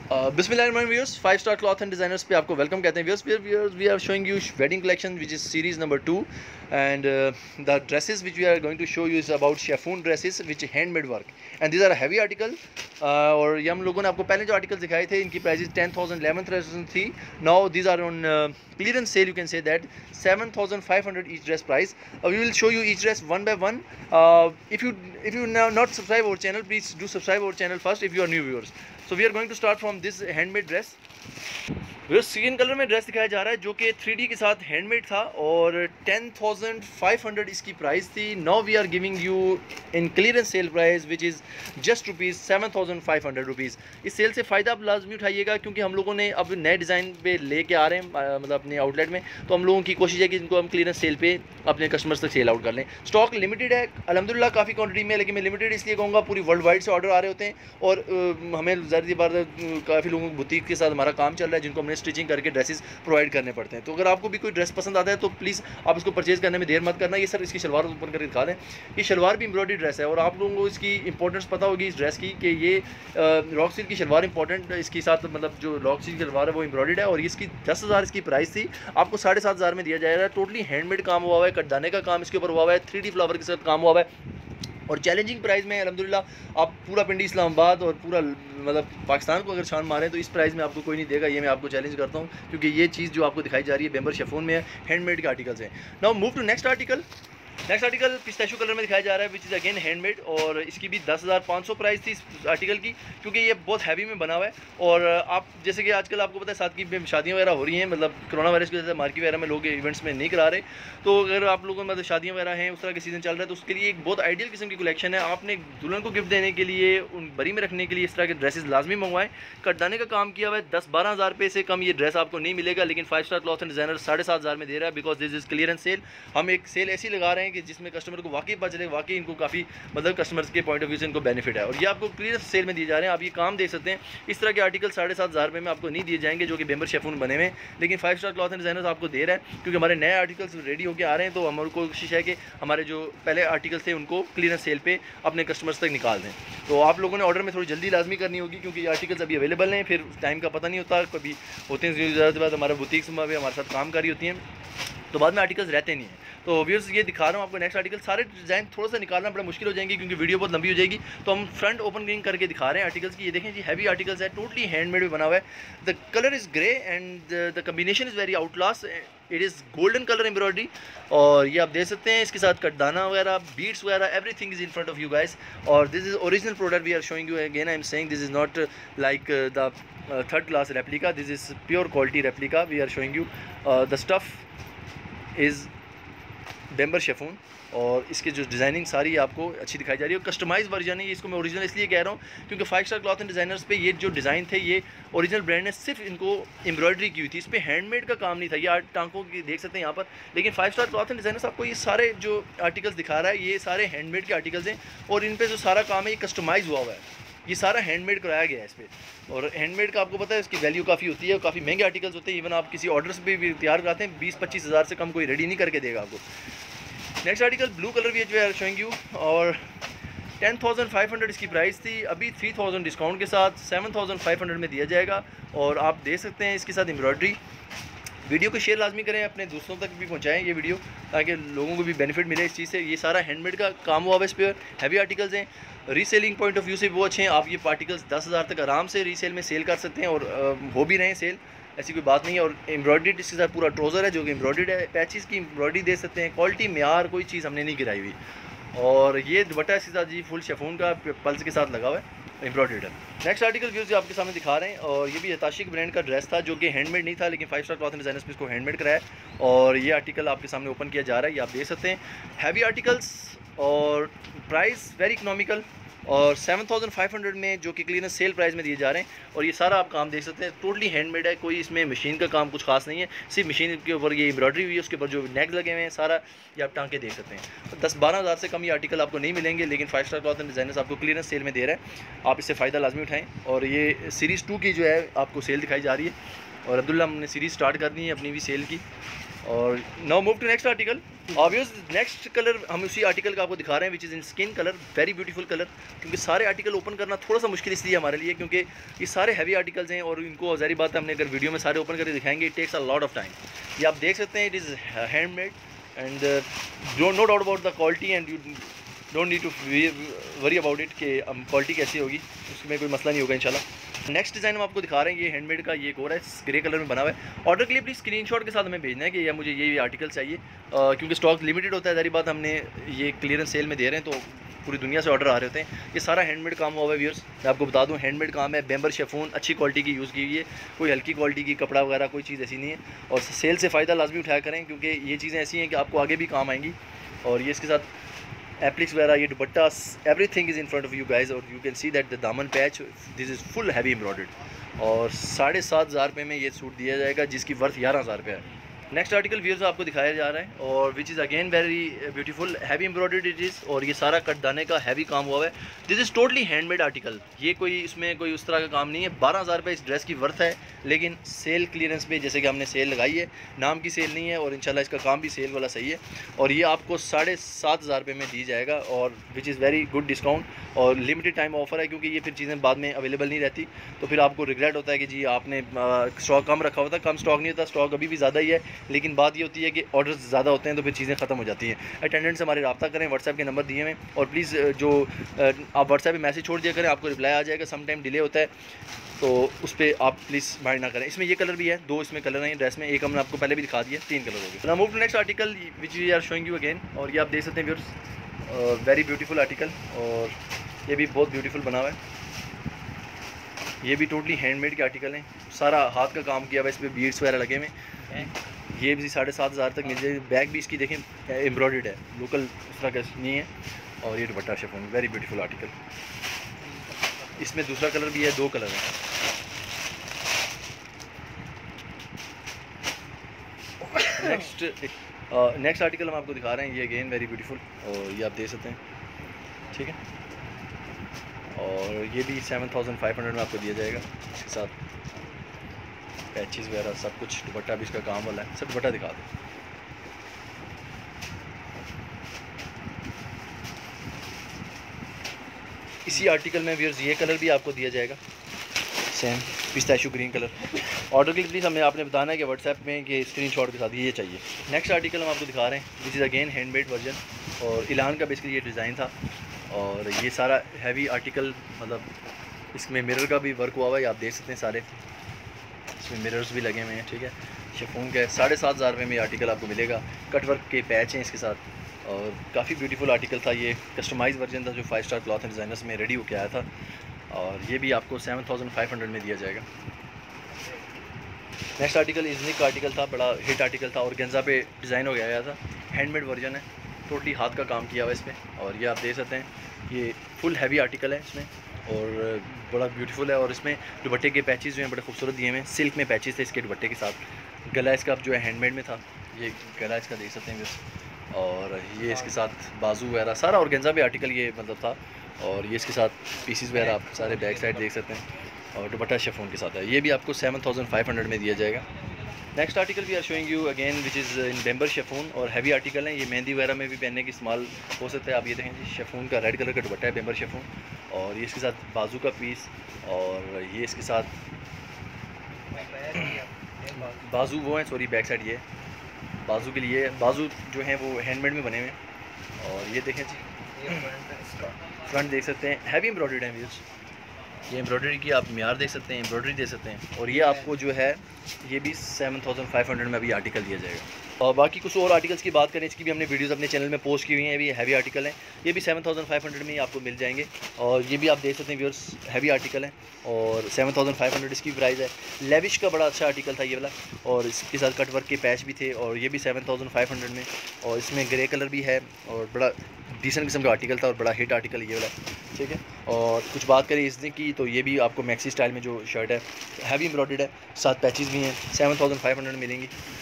बिस्मिल्लाहिर्रहमानिर्रहीम viewers, 5 star cloth and designers पे आपको वेलकम कहते हैं viewers. We are showing you wedding collection which is series number 2 and the dresses which we are going to show you is about chiffon dresses which handmade work and these are heavy article. और ये हम लोगों ने आपको पहले जो article दिखाए थे इनकी प्राइस 10,000 11,000 थी। Now these are on clearance sale, you can say that 7,500 each dress price. We will show you each dress one by one. If you not subscribe our channel, please do subscribe our channel first if you are new viewers. So we are going to start from this handmade dress. Skin colour में dress दिखाया जा रहा है जो कि 3D के साथ handmade था और 10,500 इसकी प्राइस थी। Now we are giving you in clearance sale price which is just rupees 7,500 rupees. इस सेल से फ़ायदा आप लाजमी उठाइएगा क्योंकि हम लोगों ने अब नए डिज़ाइन पे लेके आ रहे हैं मतलब अपने आउटलेट में, तो हम लोगों की कोशिश है कि इनको हम क्लियरेंस सेल पे अपने कस्टमर्स तक सेल आउट कर लें। स्टॉक लिमिटेड है अल्हम्दुलिल्लाह, काफ़ी क्वान्टिटी में, लेकिन मैं लिमिटेड इसलिए कहूँगा पूरी वर्ल्ड वाइड से ऑर्डर आ रहे होते हैं और हमें ज़्यादा बार काफ़ी लोगों की बुटीक के साथ हमारा काम चल रहा है जिनको हमने स्टिचिंग करके ड्रेसेस प्रोवाइड करने पड़ते हैं। तो अगर आपको भी कोई ड्रेस पसंद आता है तो प्लीज़ आप इसको परचेज़ करने में देर मत करना। ये सर इसकी शलवार ओपन करके दिखा दें। ये शलवार भी एम्ब्रॉयडरी ड्रेस है और आप लोगों को इसकी इंपॉर्टेंस पता होगी इस ड्रेस की कि ये रॉक सिल्क की शलवार इंपॉर्टेंट, इसके साथ मतलब जो रॉक सिल्क की शलवार है वो एम्ब्रॉयडर्ड है और इसकी 10,000 इसकी प्राइस थी। आपको 7,500 में दिया जाएगा। टोटली हैंडमेड काम हुआ है, कटदाने का काम इसके ऊपर हुआ है, 3D फ्लावर के साथ काम हुआ है और चैलेंजिंग प्राइस में अल्हम्दुलिल्लाह। आप पूरा पिंडी इस्लामाबाद और पूरा मतलब पाकिस्तान को अगर छान मारें तो इस प्राइस में आपको कोई नहीं देगा। ये मैं आपको चैलेंज करता हूँ क्योंकि ये चीज़ जो आपको दिखाई जा रही है बेम्बर शेफून में है, हैंडमेड के आर्टिकल्स हैं। Now move to next article. Next article pistachio colour में दिखाया जा रहा है विच इज़ अगेन हैंडमेड और इसकी भी 10,500 प्राइस थी इस आर्टिकल की क्योंकि ये बहुत हैवी में बना हुआ है। और आप जैसे कि आजकल आपको पता है साथ की शादियाँ वगैरह हो रही हैं, मतलब कोरोना वायरस की वजह से मार्केट वगैरह में लोग इवेंट्स में नहीं करा रहे, तो अगर आप लोगों में मतलब शादियाँ वगैरह हैं, उस तरह के सीज़न चल रहा है, तो उसके लिए एक बहुत आइडियल किस्म की कलेक्शन है। आपने दुल्हन को गिफ्ट देने के लिए, उन बरी में रखने के लिए इस तरह के ड्रेसेस लाजमी मंगवाएं। कटदाने का काम किया हुआ है, 10-12 हज़ार रुपये से कम ये ड्रेस आपको नहीं मिलेगा, लेकिन 5 स्टार क्लॉथ एंड डिज़ाइनर 7,500 में दे रहा है because this is clearance sale. हम एक सेल ऐसी लगा रहे हैं कि जिसमें कस्टमर को वाकई पता चले वाकई इनको काफ़ी मतलब कस्टमर्स के पॉइंट ऑफ व्यू से इनको बेनिफिट है और ये आपको क्लियरेंस सेल में दिए जा रहे हैं। आप ये काम देख सकते हैं, इस तरह के आर्टिकल 7,500 रुपये में आपको नहीं दिए जाएंगे जो कि बेम्बर शेफून बने हुए, लेकिन 5 स्टार क्लॉथ एंड डिज़ाइनर्स आपको दे रहा है क्योंकि हमारे नए आर्टिकल्स रेडी होकर आ रहे हैं। तो हमारी कोशिश है कि हमारे जो पहले आर्टिकल्स थे उनको क्लियरेंस सेल पे अपने कस्टमर्स तक निकाल दें। तो आप लोगों ने ऑर्डर में थोड़ी जल्दी लाजमी करनी होगी क्योंकि ये आर्टिकल्स अभी अवेलेबल हैं, फिर टाइम का पता नहीं होता, कभी होते हैं ज़्यादा बाद हमारा बुटीक्स में भी हमारे साथ काम कर रही होती हैं तो बाद में आर्टिकल्स रहते नहीं हैं। तो व्यूअर्स ये दिखा रहा हूँ आपको नेक्स्ट आर्टिकल। सारे डिज़ाइन थोड़ा सा निकालना बड़ा मुश्किल हो जाएंगे क्योंकि वीडियो बहुत लंबी हो जाएगी, तो हम फ्रंट ओपनिंग करके दिखा रहे हैं आर्टिकल्स की। ये देखें जी, हैवी आर्टिकल्स है, टोटली हैंडमेड में बना हुआ है। The colour is grey and the combination is very outlast. It is golden colour embroidery और ये आप देख सकते हैं इसके साथ कटदाना वगैरह, बीड्स वगैरह, everything is in front of you guys. और this is original product we are showing you. Again I am saying this is not like the third class replica, this is pure quality replica we are showing you. The stuff is Bemberg chiffon और इसके जो designing सारी आपको अच्छी दिखाई जा रही है। कस्टमाइज वर्जन है ये, इसको मैं ओरिजिनल इसलिए कह रहा हूँ क्योंकि 5 स्टार क्लॉथ एंड डिज़ाइनर्स पे ये जो डिज़ाइन थे ये ओरिजिनल ब्रांड ने सिर्फ इनको एम्ब्रॉयडरी की हुई थी, इस पर हैंडमेड का काम नहीं था। ये आर्ट टांकों की देख सकते हैं यहाँ पर, लेकिन 5 स्टार क्लॉथ एंड डिज़ाइनर्स आपको ये सारे जो आर्टिकल्स दिखा रहा है ये सारे हैंडमेड के आर्टिकल्स हैं और इन पर जो सारा काम है ये कस्टमाइज़ हुआ हुआ है। ये सारा हैंडमेड कराया गया है इस पर और हैंडमेड का आपको पता है इसकी वैल्यू काफ़ी होती है, काफ़ी महंगे आर्टिकल्स होते हैं। इवन आप किसी ऑर्डर से भी तैयार कराते हैं 20-25 हज़ार से कम कोई रेडी नहीं करके देगा आपको। Next article blue colour we are showing you और 10,500 इसकी प्राइस थी। अभी 3,000 डिस्काउंट के साथ 7,500 में दिया जाएगा और आप देख सकते हैं इसके साथ एम्ब्रॉयडरी। वीडियो को शेयर लाजमी करें, अपने दोस्तों तक भी पहुंचाएं ये वीडियो ताकि लोगों को भी बेनिफिट मिले इस चीज़ से। ये सारा हैंडमेड का काम हुआ है इस पर, हैवी आर्टिकल्स हैं, रीसेलिंग पॉइंट ऑफ व्यू से वो अच्छे हैं। आप ये आर्टिकल्स 10,000 तक आराम से रीसेल में सेल कर सकते हैं और हो भी रहे हैं सेल, ऐसी कोई बात नहीं है। और एम्ब्रॉयडरी इसके साथ पूरा ट्राउज़र है जो कि एम्ब्रॉयडर्ड है, पैचेस की एम्ब्रॉयडरी दे सकते हैं, क्वालिटी म्यार कोई चीज़ हमने नहीं गिराई हुई। और ये दुपट्टा इसके साथ जी फुल शेफून का पल्स के साथ लगा हुआ है, एम्ब्रॉयडर्ड है। नेक्स्ट आर्टिकल व्यूज़ आपके सामने दिखा रहे हैं और ये भी यताशिक ब्रांड का ड्रेस था जो कि हैंडमेड नहीं था, लेकिन 5 स्टार क्लॉथ एंड डिज़ाइनर्स पे इसको हैंडमेड कराया है और ये आर्टिकल आपके सामने ओपन किया जा रहा है, ये आप देख सकते हैं। हैवी आर्टिकल्स और प्राइस वेरी इकनॉमिकल और 7,500 में जो कि क्लियरेंस सेल प्राइस में दिए जा रहे हैं। और ये सारा आप काम देख सकते हैं, टोटली हैंडमेड है, कोई इसमें मशीन का काम कुछ खास नहीं है, सिर्फ मशीन के ऊपर ये एम्ब्रॉयडरी हुई है, उसके ऊपर जो नेक लगे हुए हैं सारा ये आप टांके देख सकते हैं। 10-12 हज़ार से कम ये आर्टिकल आपको नहीं मिलेंगे, लेकिन 5 स्टार क्लॉथ एंड डिज़ाइनर्स आपको क्लियरेंस सेल में दे रहा है, आप इससे फ़ायदा लाजमी उठाएँ। और ये सीरीज़ 2 की जो है आपको सेल दिखाई जा रही है और अब्दुल्ला हमने सीरीज़ स्टार्ट कर दी है अपनी भी सेल की और now move to next article. Obvious next colour हम उसी आर्टिकल का आपको दिखा रहे हैं which is in skin colour, very beautiful colour. क्योंकि सारे आर्टिकल ओपन करना थोड़ा सा मुश्किल इसलिए हमारे लिए क्योंकि ये सारे हैवी आर्टिकल्स हैं और इनको ज़ाहिर बात है हमने अगर वीडियो में सारे ओपन करके दिखाएंगे it takes a lot of time. ये आप देख सकते हैं it is handmade and no doubt about the quality and you don't need to worry about it कि क्वालिटी कैसी होगी, उसमें कोई मसला नहीं होगा इंशाल्लाह। नेक्स्ट डिज़ाइन हम आपको दिखा रहे हैं ये हैंडमेड का, ये एक और है ग्रे कलर में बना हुआ है। ऑर्डर के लिए प्लीज़ स्क्रीनशॉट के साथ हमें भेजना है कि या मुझे ये आर्टिकल चाहिए, क्योंकि स्टॉक लिमिटेड होता है। ज़ाहिर बात हमने ये क्लियरेंस सेल में दे रहे हैं तो पूरी दुनिया से ऑर्डर आ रहे होते हैं। ये सारा हैंडमेड काम हुआ है व्यूअर्स, मैं आपको बता दूं हैंडमेड काम है। बेम्बर शेफून अच्छी क्वालिटी की यूज़ की हुई है, कोई हल्की क्वालिटी की कपड़ा वगैरह कोई चीज़ ऐसी नहीं है। और सेल से फ़ायदा लाजमी उठाया करें क्योंकि ये चीज़ें ऐसी हैं कि आपको आगे भी काम आएंगी। और ये इसके साथ एप्लिक्स वगैरह, ये dupatta, everything is in front of you guys. और you can see that the दामन patch this is full heavy embroidered. और 7,500 रुपये में ये सूट दिया जाएगा जिसकी वर्थ 11,000 रुपये है। नेक्स्ट आर्टिकल व्यूअर्स आपको दिखाया जा रहा है और which is again very beautiful, heavy embroidered it is. और ये सारा कटदाने का हैवी काम हुआ है। This is totally handmade article, ये कोई इसमें कोई उस तरह का काम नहीं है। 12,000 रुपये इस ड्रेस की वर्थ है, लेकिन सेल क्लियरेंस पे जैसे कि हमने सेल लगाई है, नाम की सेल नहीं है और इंशाल्लाह इसका काम भी सेल वाला सही है। और ये आपको 7,500 रुपये में दी जाएगा और which is very good discount और लिमिटेड टाइम ऑफर है क्योंकि ये फिर चीज़ें बाद में अवेलेबल नहीं रहती तो फिर आपको रिग्रेट होता है कि जी आपने स्टॉक कम रखा हुआ था। कम स्टॉक नहीं होता, स्टॉक अभी भी ज़्यादा ही है, लेकिन बात ये होती है कि ऑर्डर्स ज़्यादा होते हैं तो फिर चीज़ें ख़त्म हो जाती हैं। अटेंडेंट से हमारे रब्ता करें, व्हाट्सएप के नंबर दिए हुए और प्लीज़ जो आप व्हाट्सएप पे मैसेज छोड़ दिया करें, आपको रिप्लाई आ जाएगा। सम टाइम डिले होता है तो उस पर आप प्लीज़ माइंड ना करें। इसमें ये कलर भी है, 2 इसमें कलर हैं ड्रेस में, एक हमने आपको पहले भी दिखा दिया, 3 कलर हो गए। तो move to next article which we are showing you again. और ये आप देख सकते हैं व्यूअर्स, वेरी ब्यूटीफुल आर्टिकल और ये भी बहुत ब्यूटीफुल बना हुआ है। ये भी टोटली हैंडमेड के आर्टिकल हैं, सारा हाथ का काम किया हुआ है, इस पर बीड्स वगैरह लगे हुए हैं। ये भी 7,500 तक मिल जाएगी। बैग भी इसकी देखें एम्ब्रॉयडर्ड है, लोकल उस तरह का नहीं है। और ये dupatta chiffon, very beautiful article. इसमें दूसरा कलर भी है, 2 कलर हैं। नेक्स्ट आर्टिकल हम आपको दिखा रहे हैं, ये अगेन वेरी ब्यूटीफुल और ये आप देख सकते हैं, ठीक है। और ये भी 7,500 में आपको दिया जाएगा, इसके साथ पैचेस वगैरह सब कुछ। दुपट्टा भी इसका काम वाला है, सब दुपट्टा दिखा दो। इसी आर्टिकल में व्यूअर्स ये कलर भी आपको दिया जाएगा, same pistachio green colour. Order के लिए प्लीज़ हमें आपने बताना है कि व्हाट्सएप में कि स्क्रीनशॉट के साथ ये चाहिए। नेक्स्ट आर्टिकल हम आपको दिखा रहे हैं which is again handmade version और इलान का बेसिकली ये डिज़ाइन था। और ये सारा हैवी आर्टिकल, मतलब इसमें मिरर का भी वर्क हुआ हुआ है, आप देख सकते हैं सारे इसमें मिरर्स भी लगे हुए हैं, ठीक है। शिफॉन का 7,500 रुपये में आर्टिकल आपको मिलेगा। कट वर्क के पैच हैं इसके साथ और काफ़ी ब्यूटीफुल आर्टिकल था। ये कस्टमाइज वर्जन था जो 5 स्टार क्लॉथ एंड डिज़ाइनर्स में रेडी होकर आया था और ये भी आपको 7,500 में दिया जाएगा। नेक्स्ट आर्टिकल इज़निक का आर्टिकल था, बड़ा हिट आर्टिकल था और गेंजा पे डिज़ाइन हो गया था। हैंडमेड वर्जन है, टोटली हाथ का काम किया हुआ है इसमें। और ये आप देख सकते हैं, ये फुल हैवी आर्टिकल है इसमें और बड़ा ब्यूटीफुल है। और इसमें दुपट्टे के पैचेस जो हैं बड़े खूबसूरत दिए हुए हैं, सिल्क में पैचेस थे इसके दुपट्टे के साथ। गला इसका जो है हैंडमेड में था, ये गला इसका देख सकते हैं बस। और ये इसके साथ बाजू वगैरह सारा ऑर्गेन्जा पे आर्टिकल ये मतलब था। और ये इसके साथ पीसीस वगैरह आप सारे बैक साइड देख सकते हैं और दुपट्टा शिफॉन के साथ है। ये भी आपको 7,500 में दिया जाएगा। Next article we are showing you again which is in बेम्बर शेफून और हैवी आर्टिकल है। ये मेहंदी वगैरह में भी पहनने की इस्तेमाल हो सकता है। आप ये देखें जी, शेफून का रेड कलर का दुपट्टा है, बेम्बर शेफून। और ये इसके साथ बाजू का पीस और ये इसके साथ बाजू वो हैं, सॉरी बैक साइड ये बाजू के लिए, बाजू जो हैं वो हैंडमेड में बने हुए हैं। और ये देखें जी, फ्रंट देख सकते हैं, हैवी एम्ब्रॉयडर्ड है व्यूअर्स। ये एम्ब्रॉयडरी की आप म्यार देख सकते हैं, एम्ब्रॉयडरी देख सकते हैं। और ये आपको जो है ये भी 7,500 में अभी आर्टिकल दिया जाएगा। और बाकी कुछ और आर्टिकल्स की बात करें, इसकी भी हमने वीडियोस अपने चैनल में पोस्ट की हुई हैं। ये भी हैवी आर्टिकल हैं, ये भी 7,500 में ही आपको मिल जाएंगे। और ये भी आप देख सकते हैं व्यूअर्स, हैवी आर्टिकल है और 7,500 इसकी प्राइस है। लेविश का बड़ा अच्छा आर्टिकल था ये वाला और इसके साथ कट वर्क के पैच भी थे और ये भी 7,500 में। और इसमें ग्रे कलर भी है और बड़ा डिसेंट किस्म का आर्टिकल था और बड़ा हिट आर्टिकल ये वाला, ठीक है। और कुछ बात करें इसने की तो ये भी आपको मैक्सी स्टाइल में जो शर्ट है, हैवी एम्ब्रॉयडर्ड है, साथ पैचेस भी हैं, 7,500 में मिलेंगी।